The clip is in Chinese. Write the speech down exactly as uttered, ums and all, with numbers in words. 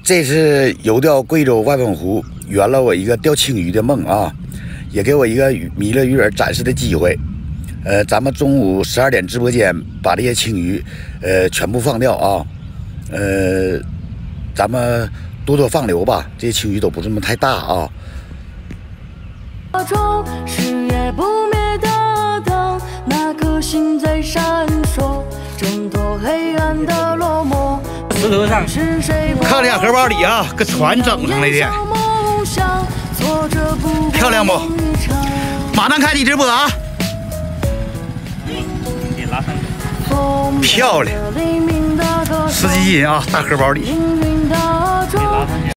这次游钓贵州万峰湖，圆了我一个钓青鱼的梦啊，也给我一个弥勒鱼饵展示的机会。呃，咱们中午十二点直播间把这些青鱼，呃，全部放掉啊。呃，咱们多多放流吧，这些青鱼都不这么太大啊。 是夜不灭的灯，那颗星在闪烁，挣脱黑暗的落寞。 石头上看了一下荷包里啊，搁船整上来的，漂亮不？马上开启直播啊！漂亮，十几斤啊，大荷包里。